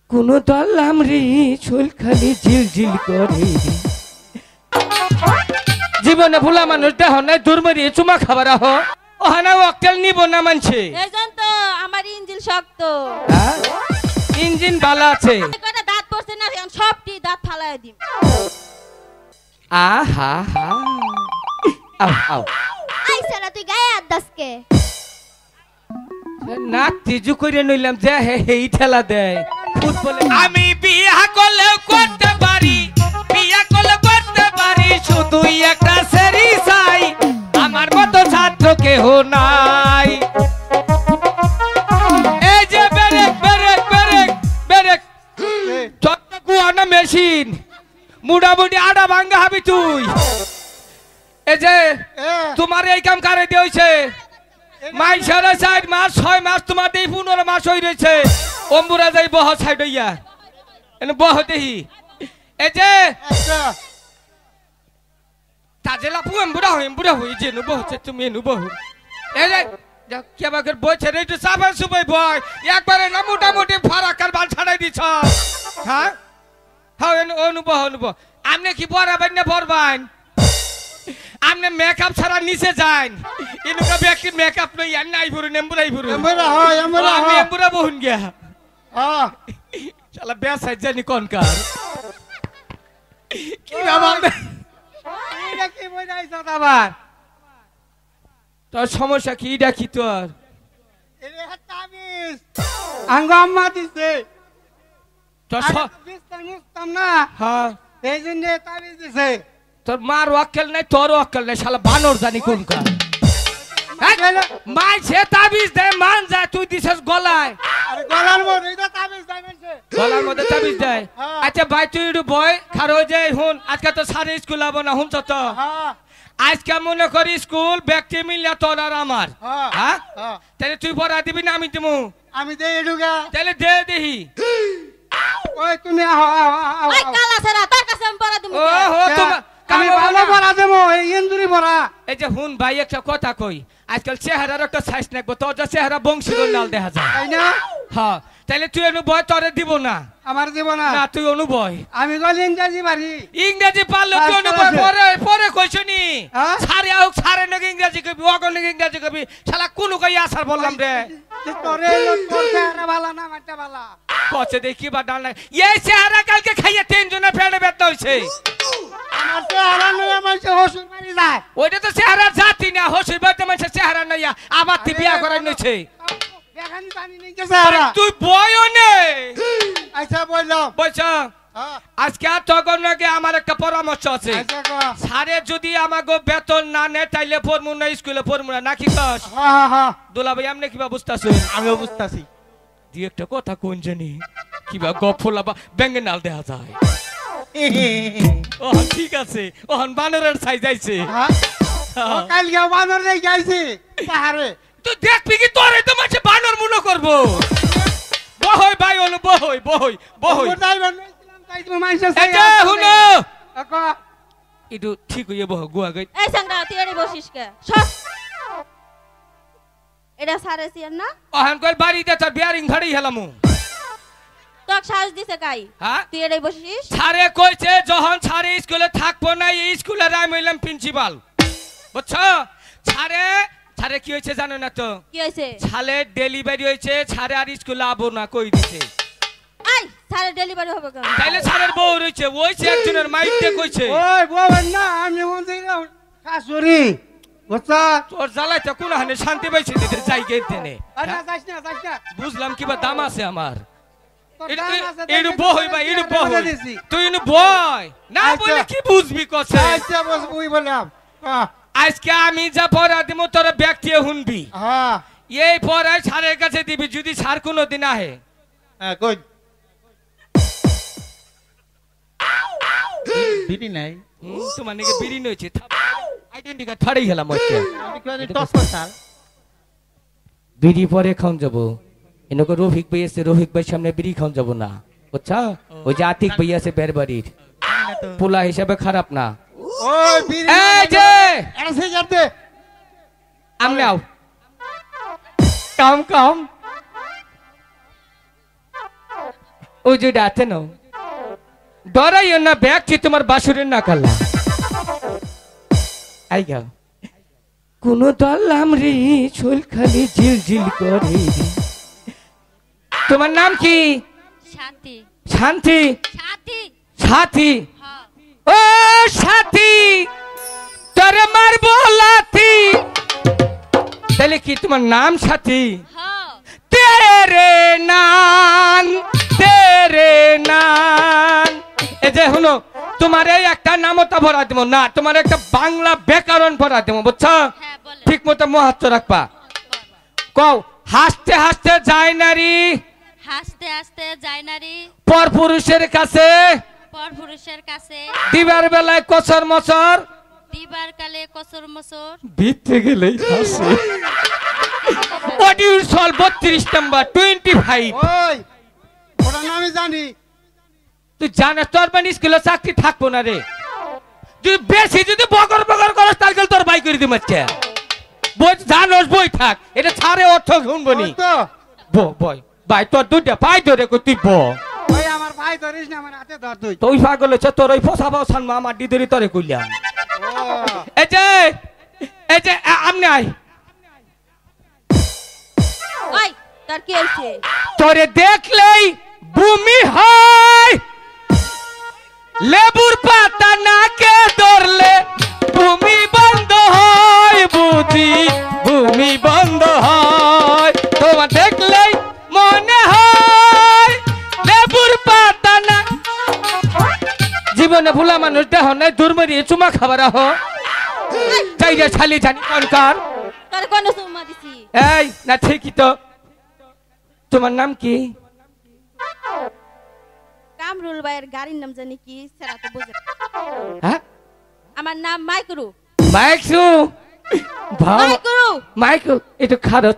কোনো দলাম রে চুল খালি ঝিল ঝিল করে জীবনে ভোলা মানুষ দেহ নাই দুর্মরি চুমা খাবার আহ ওহানা অকটেল নিব না মানছে এইজন তো আমার ইঞ্জিন শক্ত ইঞ্জিন ভালো আছে কয়টা দাঁত পড়ছে না সবটি দাঁত ফালায় দিম আহা হা আও আও আইসারা তুই গায়ে আদাসকে নাক তিজু করে নইলাম যে হেই ঠেলা দেয় ফুটবলে আমি বিয়া করলে করতে পারি বিয়া করলে করতে পারি শুধু একটা সেরি চাই আমার মতো ছাত্র কেহ নাই এই যে ব্রেক ব্রেক ব্রেক ব্রেক ছোট্ট কুয়ানা মেশিন মুড়ামুড়ি আডা ভাঙ্গা হবি তুই এই যে তোমার এই কাম কারে দিয়েছে মাই সাড়ে 4 মাস 6 মাস তোমার দেই 15 মাস হই রয়েছে অম্বুরা যাই বহ সাইড হইয়া এনে বহ দেহি এই যে তাজেলা পু এমবুড়া হই যে নু বহছে তুমি নু বহ এই যে কি আমাকে বইছে রে একটু সাবা সুবাই বয় একবারে না মোটামুটি ফারাকার বাল ছাড়াই দিছ হ্যাঁ হ্যাঁ অনুবহ আমনে কি বরাবার না বরবান আমনে মেকআপ ছাড়া নিচে যান ইনুকা ব্যক্তি মেকআপ নই আর নাই পুরো নেমবুরাই পুরো এমবুরা হয় এমবুরা আমি হয় এমবুরা বহুন গিয়া শালা বেসাই জানি কোন কার কি বাবা এটা কি বইনাইছ আবার তোর সমস্যা কি দেখি তোর এরে তাবিজ আঙ্গ আম্মা দিছে তোর বিস্তার মুস্তাম না হ্যাঁ এই জন্য তাবিজ দিছে তোর মার ওয়াক্কেল নাই তোর ওয়াক্কেল নাই শালা বানর জানি কোন কার মাই সে তাবিজ দে মান যা তুই দিছস গলায় আরে গলার মধ্যে এটা তাবিজ দেয় মানছে গলার মধ্যে তাবিজ দেয় আচ্ছা ভাই তুই একটু বয় খারো যে হুন আজকে তো সারে স্কুল আবো না হুনছ তো হ্যাঁ আজকে মনে করি স্কুল ব্যক্তি মিলিয়া তোর আর আমার হ্যাঁ হ্যাঁ তাহলে তুই পড়া দিবি না আমি দিমু আমি দেই এডুগা তাহলে দে দেহি ওই তুমি আহ ওই কালা সারা তোর কাছে আমি পড়া দিমু ও হো তোমার আমি ভালো পড়া দেবো এই ইন্দুরি পড়া এই যে হুন ভাই একটা কথা কই আজকাল চেহারার একটা সাইজ নাকবো তোর যে চেহারা বংশীর নাল দেখা যায় তাই না হ্যাঁ তাহলে তুই অনুভয় তোরে দিব না আমার জীবন না তুই অনুভয় আমি গল ইংরেজি পারি ইংরেজি পারলে তুই অনুভয় পরে পরে কইছনি হ্যাঁ? সারে আউক সারে নাকি ইংরেজি কবি অগণ ইংরেজি কবি শালা কোন কই আসার বললাম রে তোরে তোর চেহারা ভালো না মাটা ভালো কচে দেখি বা ডাল না এই চেহারা কালকে খাইয়ে তিনজনের ফেড়ে ব্যথা হইছে আমার চেহারা নয় আমার হসুর মারি যায় ওইটা তো চেহারা জাতি না হসুর বাড়িতে মানুষের চেহারা নাই আবার তুই বিয়া করাই নইছে দেখানি জানি নাই কে চেহারা তুই বয়ও নে আচ্ছা বললাম বলছ আজকে আর তখন নাকি আমার একটা পরামর্শ আছে আচ্ছা কো সারে যদি আমাকে বেতন না নেয় তাইলে পড়মু না স্কুলে পড়মু না নাকি কস হ্যাঁ হ্যাঁ দুলা ভাই আমনে কিবা বুঝতাছেন আমিও বুঝতাছি দি একটা কথা কোন জানি কিবা গফলা বা ব্যাঙ্গে নাল দেখা যায় ও ঠিক আছে ওহন বানরের সাইজ আইছে হ্যাঁ ও কাল গিয়ে বানর রে গাইছি তাহারে তুই দেখবি কি তোরে তো মাঝে বানর মুনো করব বহই ভাই হলো বহই বহই বহই ড্রাইভার নইছিলাম তাই তুমি মাইসে এই যে হুনো আকো ইদু ঠিক হইয়া বহ গুয়া গই এই সাংরা তুই এড়ে বসিস কে সর এটা সারে সিয়ার না ওহন কল বাড়িতে তোর বিয়ারিং ধরি হেলামু তোক সাহস দিছে কাই হ্যাঁ তুই এড়ে বসিস সারে কইছে যখন সারে স্কুলে থাকবো না এই স্কুলের আমি হইলাম প্রিন্সিপাল বুঝছো সারে সারে কি হয়েছে জানো না তো কি হইছে সালে ডেলিভারি হয়েছে সারে আর স্কুলে আবো না কই দিছে আই সারে ডেলিভারি হবে কেন তাইলে সারের বউ রইছে ওইছে একজনের মাইকতে কইছে ওই বলেন না আমি বলছি শাশুড়ি বুঝছা তোর জ্বালাইতে কোন হানে শান্তি পাইছে তোদের জায়গা দেনে আরে যাস না বুঝলাম কিবা দাম আছে আমার তোর দাম আছে এডু বই ভাই এডু বই দিছি তুই এনু বই না আচ্ছা। বলে কি বুঝবি কছে আচ্ছা বস বুই বললাম আজকে আমি যা পড়া দিমু তোর ব্যক্তি হুনবি হ্যাঁ এই পড়াই স্যারের কাছে দিবি যদি স্যার কোনো দিন আহে হ্যাঁ কই বিড়ি নাই তোমার নাকি বিড়ি নইছে আইডেন্টি কার্ড ফাড়াই গেলাম ওইটা আমি কই টস করছাল বিড়ি পরে খাওন যাব এনেকে রফিক ভাই আছে রফিক ভাই সামনে বিড়ি খাওন যাব না বুঝছা ওই যে আতিক ভাই আছে বের বাড়ির পোলা হিসাবে খারাপ না ওই বিড়ি এই যে এটা সে যাতে আমনে আও কাম কাম ওই যে ডাতে নাও ডরাইও না ব্যাগটি তোমার বাসুরের না কাল্লা আই গাও কোন দলাম রে চুল খালি ঝিল ঝিল করে তোমার নাম কি শান্তি শান্তি শান্তি সাথী হ্যাঁ ও সাথী তোরে মারবো লাথি তাহলে কি তোমার নাম সাথী হ্যাঁ তেরে নান এই যে হলো তোমার এই একটা নামতা ভরা দেবো না তোমার একটা বাংলা ব্যাকরণ ভরা দেবো বুঝছো হ্যাঁ বলে ঠিক মতো মহাত্ম রাখবা কও হাসতে হাসতে যায় নারী হাসতে হাসতে যায় নারী পর পুরুষের কাছে পরপুরুষের কাছে দিবার বেলায় কসর মসর দিবার কালে কসর মসর ভিতরে গেলেই হাসে অডিও সল 32 নাম্বার 25 ওই ওটা না আমি জানি তুই জানিস তোর মানে স্কুলে চাকরি থাকবো না রে তুই বেশি যদি বগর বগর করস তাহলে তোর বাই করে দিম আচ্ছা বই জানোস বই থাক এটা ছাড়ে অর্থ শুনবো নি ওই তো বই ভাই তোর দুইটা পাই ধরে কই তুই ওই আমার ভাই ধরিস না আমার হাতে ধর তুই তুই পাগল হচ্ছে তোর ওই ফসা ফসান মা আমার দিদি তোরে কইলাম ও এই যে আমনে আই ওই তোর কি হইছে তোরে দেখলেই ভূমি হয় লেবুর পাতা নাকে ধরলে ভূমি বন্ধ হয় বুঝি ভূমি বন্ধ হয় তোমার দেখলেই মনে হয় লেবুর পাতা না জীবনে ভুলা মানুষ দেহ নাই দুর্মরি চুমা খাবার হ চাই রে ছালি জানি কনকার তোর কোন সুমা দিছি এই না ঠিকই তো তোমার নাম কি কামরুল ভাইয়ের গাড়ির নাম জানি কি সেটা তো বুঝে হ্যাঁ আমার নাম মাইকুরু মাইকু ভাও মাইকুরু মাইকু এটা খারাপ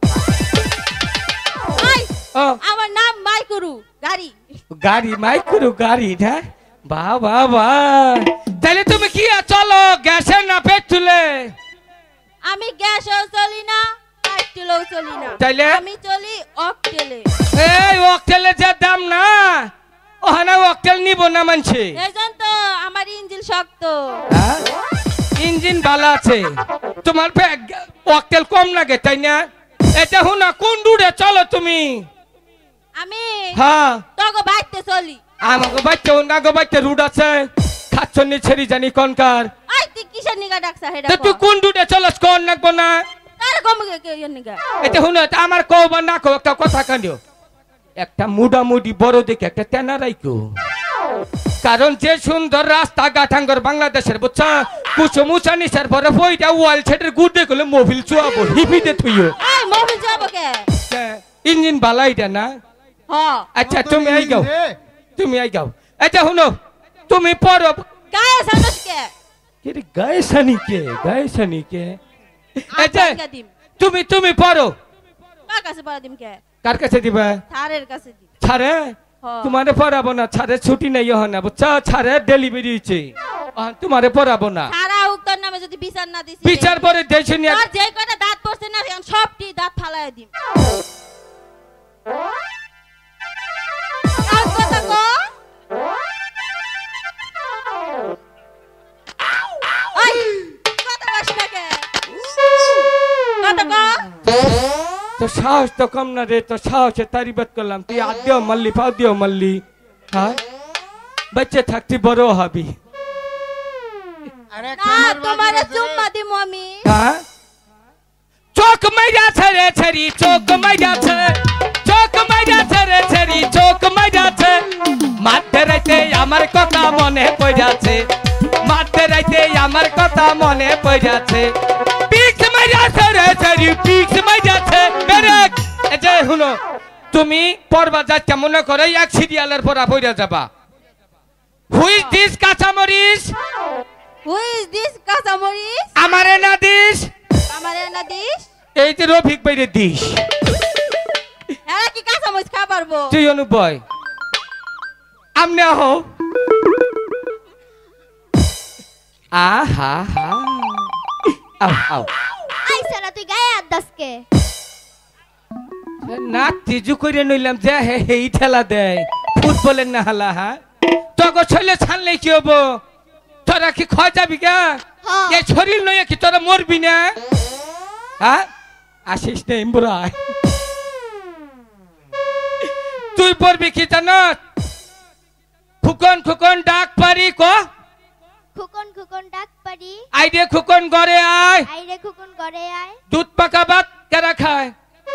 ওই ও আমার নাম মাইকুরু গাড়ি গাড়ি মাইকুরু গাড়ি না বাহ বাহ বাহ তাহলে তুমি কি চলো গ্যাসের না পেট্রোলে আমি গ্যাসও চলি না পেট্রোলও চলি না তাইলে? আমি চলি অকটেলে এই অকটেলের যা দাম না ওখানে অকটেল নিব না মানছে এইজন তো আমার ইঞ্জিন শক্ত হ্যাঁ? ইঞ্জিন ভালো আছে তোমার অকটেল কম লাগে তাই না এটা হুনা কোন দূরে চলো তুমি আমি হ্যাঁ তোকে বাইতে চলি আমাকে বাচ্চা অন্যান্য বাচ্চা রুড আছে খাচ্ছনি ছেড়ি জানি কনকার আই তুই কিসের নিগা ডাকছা হেডা তো তুই কোন দুটে চলস কোন নাকবো না তার কম কে নিগা এটা শুনো আমার কও বা না কও একটা কথা কান্দিও একটা মুডামুডি বড় দেখে একটা তেনা রাইকো কারণ যে সুন্দর রাস্তা গাঠাঙ্গর বাংলাদেশের বুঝছা কুচমুচা নিসার পরে বইটা ওয়াল ছেটের গুডে গেলে মোবিল চুয়াবো হিপিতে থুইও এই মোবিল যাব কে ইঞ্জিন বালাইটা না হ আচ্ছা তুমি আই গাও তুমি আই গাও আচ্ছা শুনো তুমি পড়ো গায়ে সানস কে কি গায়ে সানি কে আচ্ছা কে দিম তুমি পড়ো কার কাছে পড়া দিম কে কার কাছে দিবা স্যারের কাছে দিম ছাড়ে হ্যাঁ। তোমারে পড়াবো না ছাড়ে ছুটি নেই হয় না বুঝছো ছাড়ে ডেলিভারি হয়েছে তোমারে পড়াবো না সারা উত্তর নামে যদি বিচার না দিছি বিচার পরে দেশে নিয়ে আর যে কয়টা দাঁত পড়ছে না এখন সবটি দাঁত ফালায় দিম আর কথা কো ওই কথা কস না কে কথা কো তো সাহস তো কম না রে তো সাহসে তারিবাত করলাম তুই আদ দিও মাল্লি পাও দিও মাল্লি হ্যাঁ বাচ্চা থাকতে বড় হবি আরে না তোমারে চুম্মা দিমু আমি হ্যাঁ চোখ মাইরা ছেড়ে ছেড়ি চোখ মাইরা চোখ মাইরা ছেড়ে ছেড়ি চোখ মাইরা মাঝে রাইতে আমার কথা মনে পড়াছে মাঝে রাইতে আমার কথা মনে পড়াছে পিক্স মাইরা ছেড়ে ছেড়ি পিক্স মাইরাছে বেরেক এই যে শুনো তুমি পড়বা যাচ্ছে মনে করে এক সিরিয়ালের পড়া পড়া যাবা হুই দিস কাঁচামরিচ হু ইজ দিস কাঁচামরিচ আমারে না দিস আমারে না দিস এই যে রফিক বাইরে দিস হ্যাঁ কি কাঁচামরিচ খা পারবো তুই অনুবয় আমনে হো আহা হা আও আই সারা তুই গায়ে হাত দাসকে না তিজু করে নইলাম যে হে এই ঠেলা দেয় ভূত বলেন না হালা হ্যাঁ তোকে ছেলে ছানলে কি হবো তোরা কি ক্ষয় যাবি কে হ্যাঁ। এই শরীর নয় কি তোরা মরবি না হ্যাঁ আসিস না ইমরান তুই পড়বি কি জানাস খুকন খুকন ডাক পারি ক খুকন খুকন ডাক পারি আইডে খুকন ঘরে আয় আইরে খুকন করে আয় দুধ পাকা ভাত কেরা খায়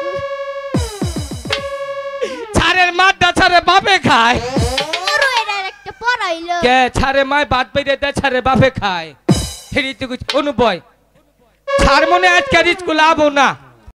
ছাড়ের মাঠটা ছাড়ে বাপে খায় ওরও এটার একটা পড়াইলো কে ছাড়ে মায় ভাত বেড়ে দেয় ছাড়ে বাপে খায় ফেরি তুই অনুবয় ছাড় মনে আজকে স্কুল আবো না